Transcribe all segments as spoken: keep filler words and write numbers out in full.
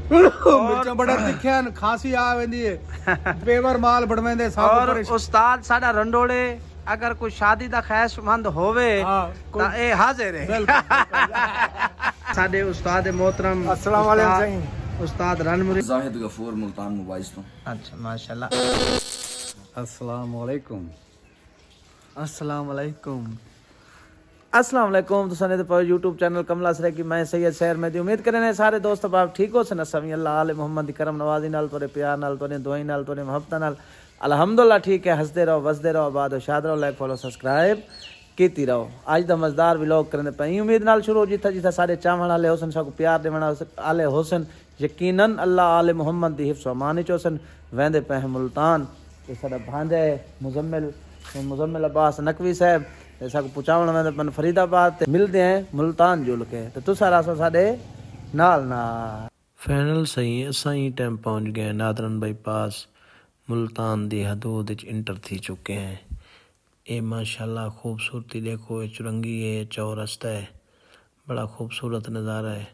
मिर्चा बड़ा तिखिया खांसी आ वेंदी है पेवर माल बढ़वेंदे सब और उस्ताद साडा रंडोड़े अगर कोई शादी दा ख्वाहिशमंद होवे ता ए हाजिर है साडे उस्ताद मोहतरम अस्सलाम वालेकुम उस्ताद रनमुरी जाहिद गफूर मुल्तान मोबाइल्स तो अच्छा माशाल्लाह अस्सलाम वालेकुम अस्सलाम वालेकुम अस्सलाम वालेकुम तुसां ने तो यूट्यूब चैनल कमला सरे की मैं सैयद शहर में दी उम्मीद करने सारे दोस्त बाप ठीक हो सन सभी अल्लाह आले मोहम्मद दी करम नवाजी नाल तोरे प्यार नाल तोरे दुआई नाल तोरे मोहब्बत नाल अल्हम्दुलिल्लाह ठीक है हंसदे रहो वसदे रहो आबाद हो शाद रहो लाइक फॉलो सब्सक्राइब कीती रहो आज दा मजेदार व्लॉग करने पे उम्मीद नाल शुरू जिथा जिथा सारे चावण वाले हुसन सब प्यार देवण वाले हुसन यकीनन अल्लाह आले मोहम्मद दी हिफ्ज़ व अमान चोसन वेंदे पे मुल्तान ये साडा भांजा है मुजम्मिल मुजम्मिल अब्बास नकवी साहब ऐसा को पुचावण वेंदे पन फरीदाबाद मिलते हैं मुल्तान जुल के तो तुसा रासो साडे नाल ना फाइनल सही असां ही टाइम पहुंच गए नादरन बाईपास मुल्तान दी हदूद विच इंटर थी चुके हैं ये माशाल्लाह खूबसूरती देखो ये चुरंगी है चौरस्ता है बड़ा खूबसूरत नज़ारा है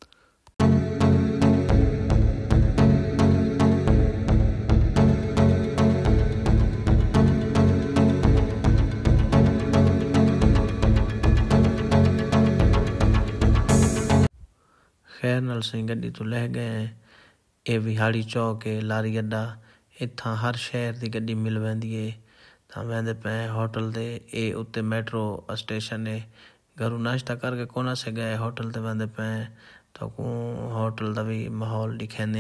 खैर नाल सही गड्डी तो लह गए हैं ये विहाड़ी चौक है लारी अड्डा इत्थां हर शहर की गड्डी मिल वेंदी है तां वेंदे पे होटल दे ए उत्ते मेट्रो स्टेशन है घरों नाश्ता करके कोना से गए होटल ते वेंदे पे तो को होटल दा भी माहौल दिखाने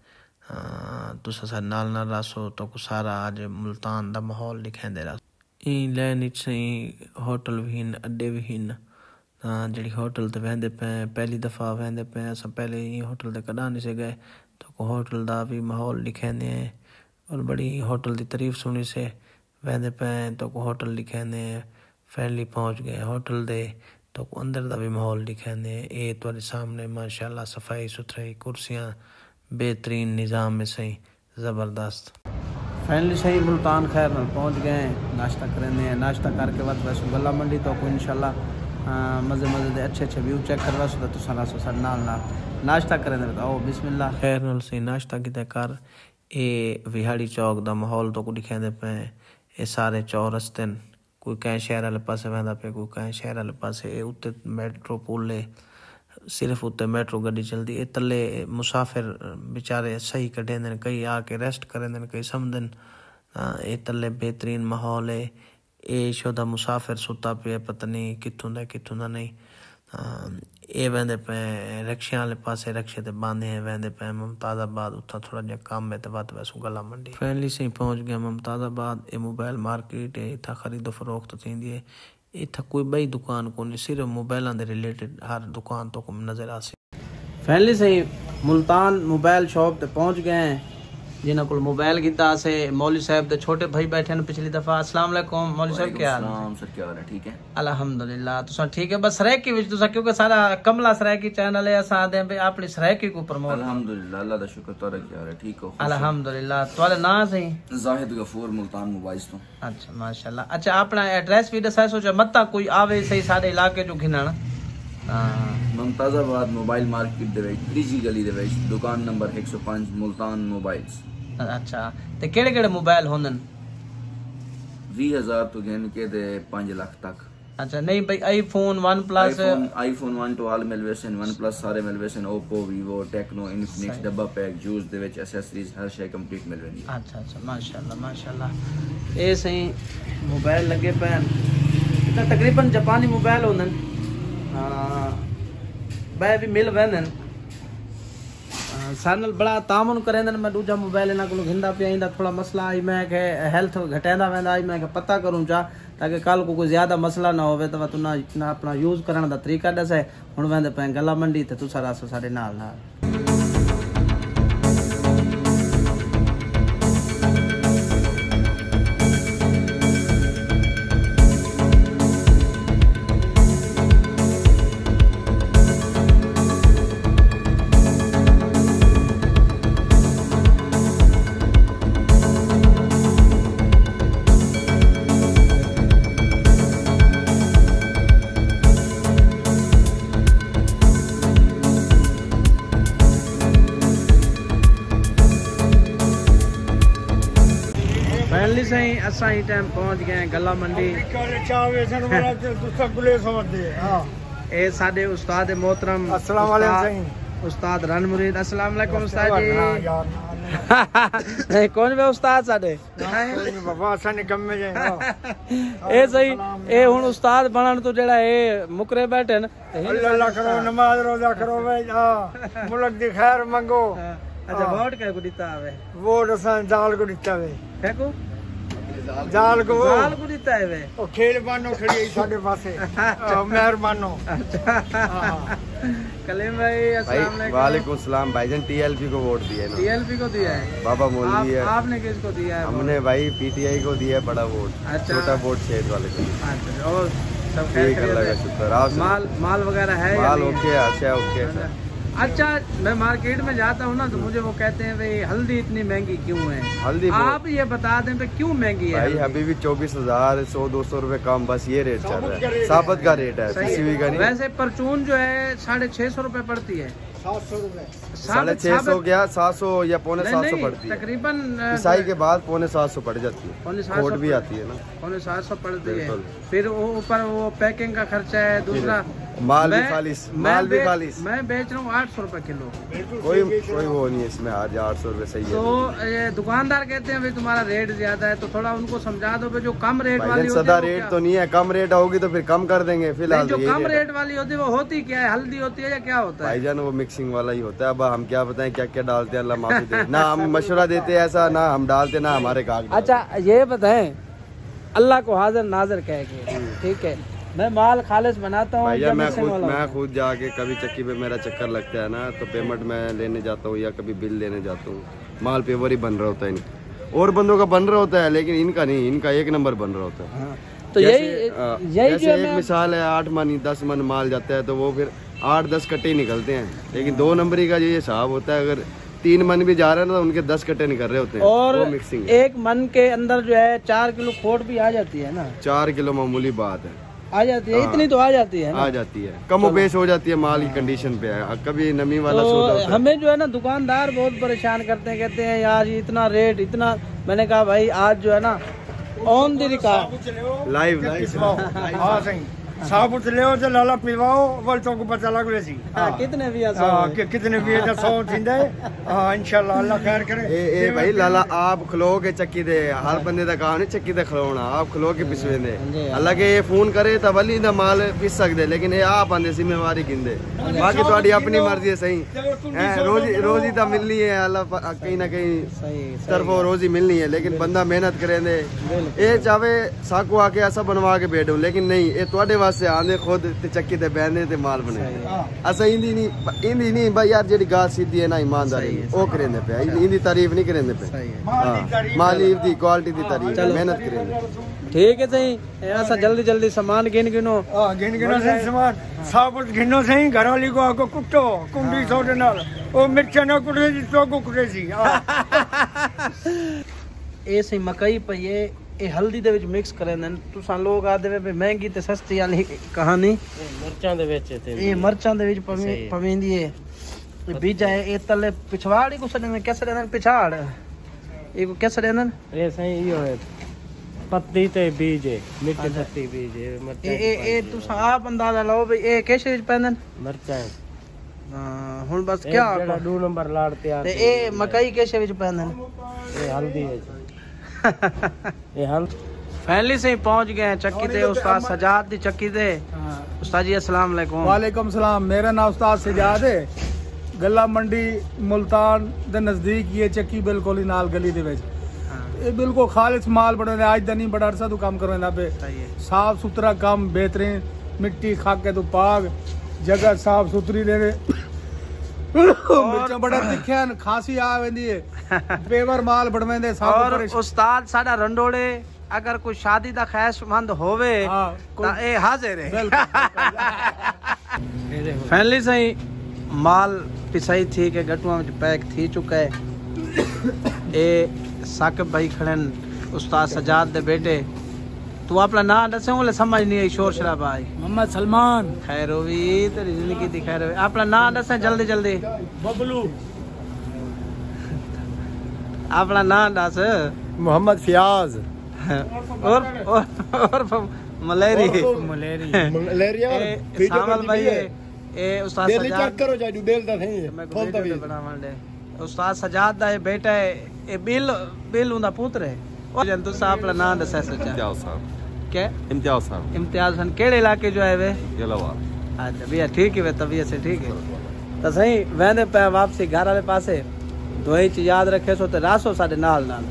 हैं तुसा सा नाल ना रासो तो को सारा आज मुल्तान दा माहौल दिखांदे रहा ई लैन सही होटल भी हिन अड्डे भी हिन जी होटल ते वेंदे पे पहली दफ़ा वेंदे पे असां पहले ही होटल ते कदा नहीं से गए तो को होटल दा भी माहौल दिखाने हैं और बड़ी होटल की तारीफ सुनी से वेंदे पे तो को होटल दिखाने फैमिली पहुंच गए होटल दे तो को अंदर दा भी माहौल दिखाने ये तुम्हारे सामने माशाल्लाह सफाई सुथराई कुर्सियाँ बेहतरीन निज़ाम में सही ज़बरदस्त फैमिली सही मुल्तान खैर नाल पहुंच गए नाश्ता करेंगे नाश्ता करके बाद वैसे गला मंडी तो को इंशाल्लाह मज़े मज़े दे अच्छे अच्छे व्यू चेक करवा सो तो सारा सो सारे नाल नाल नाश्ता करेंगे बताओ बिस्मिल्लाह खैर नाल सही नाश्ता किते कर ये विहाड़ी चौक दा माहौल तो को दिखांदे पे ये सारे चौरस्ते कोई कहीं शहर वाले पासे वेंदा पे कोई कहीं शहर वाले पासे उत्ते मेट्रो पुल है सिर्फ उत्ते मेट्रो गड्डी चलती है तले मुसाफिर बेचारे सही कढेंदे कई आके रेस्ट करेंदे कई समझन ये तले बेहतरीन माहौल है ये शोदा मुसाफिर सुता पे पता नहीं कितों दा कितों दा नहीं ये वेंदे पे रक्शे वाले पासे रक्शे ते बांधे हैं वेंदे पे मुमताज़ाबाद उतना थोड़ा जा काम है तो बात वैसू गला मंडी फैमिली से पहुंच गया मुमताज़ाबाद ये मोबाइल मार्केट है इतना खरीदो फरोख्त थींदी है इतना कोई बई दुकान को नहीं सिर्फ मोबाइलों के रिलेटेड हर दुकान तो को नजर आ सी फैमिली से मुल्तान मोबाइल शॉप ते पहुंच गए हैं जिन्हों को मोबाइल कीता से मौलवी साहब दे छोटे भाई बैठे ने पिछली दफा अस्सलाम वालेकुम मौलवी साहब क्या हाल है सर क्या हाल है ठीक है अल्हम्दुलिल्लाह तुसा ठीक है बस सरायकी विच तुसा क्योंकि सारा कमला सरायकी चैनल है असा दे पे अपनी सरायकी को प्रमोट अल्हम्दुलिल्लाह अल्लाह दा शुक्र तोरा क्या हाल है ठीक हो अल्हम्दुलिल्लाह तुम्हारा नाम सही जाहिद गफूर मुल्तान मोबाइल्स तो अच्छा माशाल्लाह अच्छा अपना एड्रेस भी दसा सोचा मत्ता कोई आवे सही सारे इलाके जो घिनण मुमताज़ाबाद मोबाइल मार्केट दे विच त्रीजी गली दे विच दुकान नंबर एक सौ पाँच मुल्तान मोबाइल्स अच्छा ते केड़े केड़े मोबाइल होंदन बीस हजार तो गिन के दे पाँच लाख तक अच्छा नहीं भाई iPhone OnePlus iPhone one two all मिलवेसन वन प्लस सारे मिलवेसन ओप्पो वीवो टेक्नो इन्फिनिक्स डब्बा पैक जूस दे विच एक्सेसरीज हर शे कंप्लीट मिल वेंदी अच्छा अच्छा माशाल्लाह माशाल्लाह ए सही मोबाइल लगे पैन इतना तकरीबन जापानी मोबाइल होंदन हां भाई भी मिल वेंदन सानल बड़ा तामन करेंदे मैं दूजा मोबाइल इना को घिंदा पे इंदा थोड़ा मसला आई मैं के हेल्थ घटेंदा वेंदा आई मैं के पता करूं चा ताकि कल को कोई ज्यादा मसला ना होवे तो तू ना, ना अपना यूज करने दा तरीका दसे हुन वेंदे पे गला मंडी ते तू सारा साडे नाल नाल फैमिली से ही असा ही टाइम पहुंच गए गला मंडी। ए साडे उस्ताद मोहतरम अस्सलाम वालेकुम उस्ताद रन मुरीद। अस्सलाम वालेकुम उस्ताद जी। नहीं कौन वे उस्ताद साडे बाबा असा निकम्मे जे ए सही ए हुन उस्ताद बनन तो जेड़ा ए मुकरे बैठे न अल्लाह करो नमाज रोजा करो वे हां मुल्क दी खैर मंगो। अच्छा वोट के को दिता आवे? वोट असा जाल को दिता वे। फेको जाल को जाल को दिता है वे। ओ खेल बानो खड़ी है साडे पासे मेहरबानो। अच्छा कलीम भाई अस्सलाम वालेकुम। वालेकुम सलाम भाईजान। टीएलपी को वोट दिया ना? टीएलपी को दिया है बाबा मौलवी है। आपने किसको दिया है? हमने भाई पीटीआई को दिया है बड़ा वोट। अच्छा छोटा वोट शेर वाले को। अच्छा और सब ठीक है अल्लाह का शुक्र। आप माल माल वगैरह है? माल ओके अच्छा ओके। अच्छा मैं मार्केट में जाता हूँ ना तो मुझे वो कहते हैं भाई हल्दी इतनी महंगी क्यों है? हल्दी आप ये बता दें तो क्यों महंगी है? भाई अभी भी चौबीस हजार सौ दो सौ रूपए कम बस ये रेट चल रहा है। साबत का रेट है पीसीबी का नहीं। वैसे परचून जो है साढ़े छह सौ रूपए पड़ती है। सात सौ रूपए साढ़े छह सौ क्या सात सौ या पौने सात सौ पड़ती है तकरीबन। ईसाई के बाद पौने सात सौ पड़ जाती है। पौने सात कोट भी आती है ना पौने सात सौ पड़ती है। फिर ऊपर वो पैकिंग का खर्चा है दूसरा। माल भी खालिस माल भी खालिस। मैं बेच रहा हूँ आठ सौ रूपए किलो। कोई कोई वो नहीं है इसमें आज आठ सौ रूपए सही है। तो ये दुकानदार कहते हैं भाई तुम्हारा रेट ज्यादा है तो थोड़ा उनको समझा दो जो कम रेट वाली होती है। सदा रेट तो नहीं है कम रेट होगी तो फिर कम कर देंगे। फिलहाल जो कम रेट वाली होती है वो होती क्या है? हल्दी होती है या क्या होता है? भाईजान वो मिक्सिंग वाला ही होता है। अब हम क्या बताएं क्या क्या डालते हैं अल्लाह माफी दे। ना हम मशवरा देते हैं ऐसा ना हम डालते ना हमारे कागज। अच्छा ये बताएं अल्लाह को हाजिर नाजिर कह के ठीक है मैं माल खालिस बनाता हूँ। भैया मैं खुद मैं खुद जाके कभी चक्की पे मेरा चक्कर लगता है ना तो पेमेंट मैं लेने जाता हूँ या कभी बिल लेने जाता हूँ। माल पेवर ही बन रहा होता है इनका और बंदों का बन रहा होता है लेकिन इनका नहीं। इनका एक नंबर बन रहा होता है। तो यही यही जो एक मिसाल है आठ मन दस मन माल जाता है तो वो फिर आठ दस कट्टे निकलते हैं। लेकिन दो नंबरी का ये हिसाब होता है अगर तीन मन भी जा रहे हैं ना तो उनके दस कट्टे निकल रहे होते हैं। और वो मिक्सिंग एक मन के अंदर जो है चार किलो खोट भी आ जाती है ना? चार किलो मामूली बात है आ जाती है। इतनी तो आ जाती है ना? आ जाती है कम बेश हो जाती है माल की कंडीशन पे है। कभी नमी वाला तो सौदा होता है। हमें जो है ना दुकानदार बहुत परेशान करते हैं कहते हैं यार ये इतना रेट इतना। मैंने कहा भाई आज जो है ना ऑन दी रिकॉर्ड लाइव हां सही साबुत ले तो लाला पिलवाओ वल तो को पता लग वेसी कितने भी हां कि कितने भी है सौ थिंदे हां इंशाल्लाह अल्लाह खैर करे। ए ए भाई लाला आप खलो के चक्की दे हर बंदे दा कहानी चक्की दे खलोना आप खलो के पिसवे दे अल्लाह के ये फोन करे ता वली दा माल पिस सकदे लेकिन ये आप आंदे जिम्मेवारी गिंदे बाकी तुम्हारी अपनी मर्जी है। सही रोजी रोजी ता मिलनी है अल्लाह कहीं ना कहीं तरफों रोजी मिलनी है लेकिन बंदा मेहनत करे दे ए चाहे साकू आके ऐसा बनवा के बैठो लेकिन नहीं ये तुम्हारे से आंदे खुद ते चक्की ते बहने ते माल बने असा इंदी नहीं इंदी नहीं भाई यार जेडी गाल सीधी है ना ईमानदारी ओ करेंदे पे इंदी तारीफ नहीं करेंदे पे हां माली दी क्वालिटी दी तारीफ मेहनत करेंदे। ठीक है सही ऐसा जल्दी जल्दी सामान गिन गिनो। हां गिन गिनो सही सामान साबुत गिनो सही घर वाली को आको कुटो कुंडी सौ दे नाल ओ मिर्च ना कुटे जी तो को कुटे सी ए सही मकई पई है ਇਹ ਹਲਦੀ ਦੇ ਵਿੱਚ ਮਿਕਸ ਕਰੇ ਨੇ ਤੁਸੀਂ ਲੋਕ ਆਦੇ ਵੇ ਮਹਿੰਗੀ ਤੇ ਸਸਤੀ ਵਾਲੀ ਕਹਾਣੀ ਮਿਰਚਾਂ ਦੇ ਵਿੱਚ ਤੇ ਇਹ ਮਿਰਚਾਂ ਦੇ ਵਿੱਚ ਪਵੇਂਦੀ ਏ ਇਹ ਬੀਜਾ ਹੈ ਇਹ ਤਲੇ ਪਿਛਵਾੜੀ ਕੋ ਸੜਨ ਕਿਸ ਰਹਿਣ ਪਿਛਾੜ ਇਹ ਕੋ ਕਿਸ ਰਹਿਣ ਇਹ ਸਹੀ ਇਹ ਹੋਏ ਪੱਤੀ ਤੇ ਬੀਜ ਮਿੱਠੀ ਪੱਤੀ ਬੀਜ ਇਹ ਇਹ ਇਹ ਤੁਸੀਂ ਆਪ ਅੰਦਾਜ਼ਾ ਲਾਓ ਵੀ ਇਹ ਕਿਸ ਵਿੱਚ ਪੈਂਦੇ ਮਿਰਚਾਂ ਹਾਂ ਹੁਣ ਬਸ ਕੀ ਜਿਹੜਾ ਦੋ ਨੰਬਰ ਲਾੜ ਤਿਆਰ ਤੇ ਇਹ ਮਕਈ ਕਿਸ ਵਿੱਚ ਪੈਂਦੇ ਇਹ ਹਲਦੀ ਵਿੱਚ ये हल फैमिली से ही पहुंच गए हैं चक्की ते उस्ताद सजाद दी चक्की ते उस्ताद जी अस्सलाम वालेकुम। वालेकुम सलाम मेरा नाम उस्ताद सजाद है गला मंडी मुल्तान दे नजदीक ये चक्की बिल्कुल ही नाल गली दे विच ये बिल्कुल खालिस माल बने आज दा नहीं बड़ा अरसा तो काम करना पे साफ सुथरा काम बेहतरीन मिट्टी खाके तो पाग जगह साफ सुथरी दे मिर्चा बड़ा तिखा खांसी आ वेंदी है पेवर माल बढ़वेंदे सब। और उस्ताद साडा रंडोड़े अगर कोई शादी दा ख्वाहिशमंद होवे ता ए हाजिर है। फैमिली से ही माल पिसाई थी के गटुआ में पैक थी चुका है। ए साकिब भाई खड़न उस्ताद सजाद दे बेटे तू अपना नाम दसे बोले समझ नहीं आई शोर शराबा आई मोहम्मद सलमान खैर होवी तेरी जिंदगी दी खैर होवी अपना नाम दसे जल्दी जल्दी बबलू अपना नाम दस मोहम्मद फियाज और और और मलेरी मलेरी मलेरिया सामल भाई ए उस्ताद डेली सजाद चेक करो जादू बेल दा नहीं मैं खोल दा वीडियो बना मंडे उस्ताद सजाद दा बेटा है ए बिल बिल उंदा पुत्र है और जंतु साहब का नाम दसा सोचा इम्तियाज साहब क्या इम्तियाज साहब इम्तियाज खान केड़े इलाके जो है वे गेलावा अच्छा भैया ठीक है वे तबीयत से ठीक है तो सही वेंदे पे वापसी घर वाले पासे दोई च याद रखे सो ते रासो साडे नाल नाल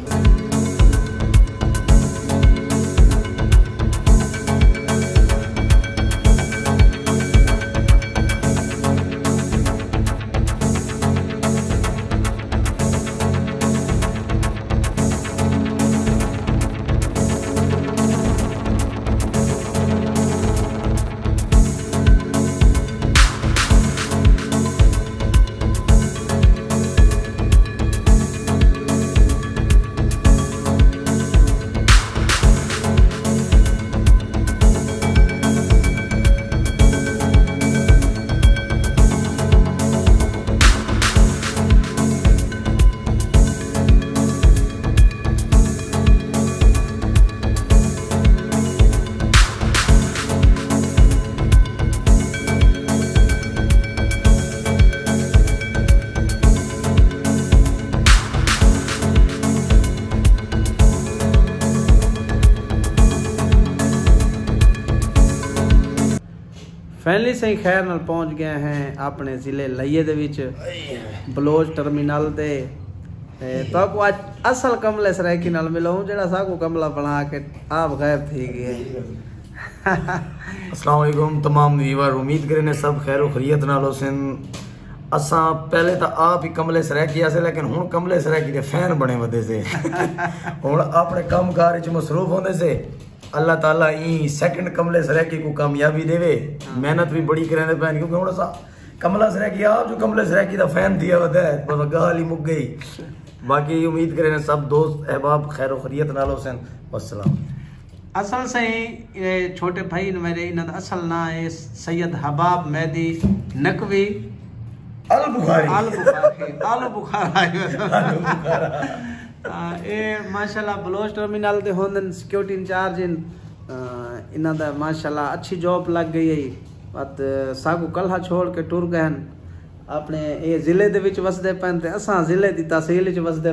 फाइनली सही खैर नाल पहुंच गए हैं अपने जिले लइये दे विच बलोच टर्मिनल ते तो आपको आज असल कमले सरायकी नाल मिलो जेड़ा साकू कमला बना के आप गायब थी गए। अस्सलाम वालेकुम तमाम व्यूअर, उम्मीद करें ने सब खैर खैरियत नाल होसन। असा पहले तो आप ही कमले सरायकी आसे लेकिन हुन कमले सरायकी दे फैन बने वदे से हुन अपने काम कार च मसरूफ होंदे से अल्लाह ताला ई सेकंड कमले सरायकी को कामयाबी देवे। मेहनत भी बड़ी करे पैन क्योंकि हुन असा कमला सरायकी आप जो कमले सरायकी दा फैन दिया वदे बस गाल ही मुक गई। बाकी उम्मीद करें सब दोस्त अहबाब खैर खैरियत नाल होसन। अस्सलाम। असल से ये छोटे भाई मेरे इन असल ना है सैयद हबाब मेहदी नकवी अल बुखारी अल बुखारी अल बुखारा ए माशाल्लाह बलोच टर्मिनल दे होंदन सिक्योरिटी इंचार्ज इन इना दा माशाल्लाह अच्छी जॉब लग गई है। बट सागू कल्हा छोड़ के टुर गए अपने ये जिले दे विच वसदे पन ते असां जिले दी तहसील च वसदे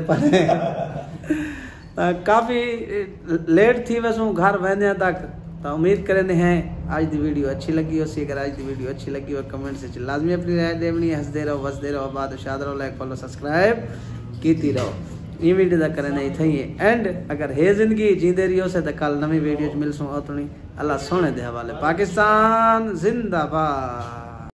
पन काफ़ी लेट थी वैसू घर वेंदे तक। तो उम्मीद करें हैं आज दी वीडियो अच्छी लगी हो सी। अगर आज दी वीडियो अच्छी लगी हो कमेंट से लाजमी अपनी राय देवनी है। हंसते रहो वसदे रहो बाद शाद रहो लाइक फॉलो सब्सक्राइब कीती रहो। ये वीडियो तक करें नहीं थी एंड अगर है जिंदगी जींदे रही हो से तो कल नवी वीडियो मिलसूँ। अल्लाह सोने दे हवाले। पाकिस्तान जिंदाबाद।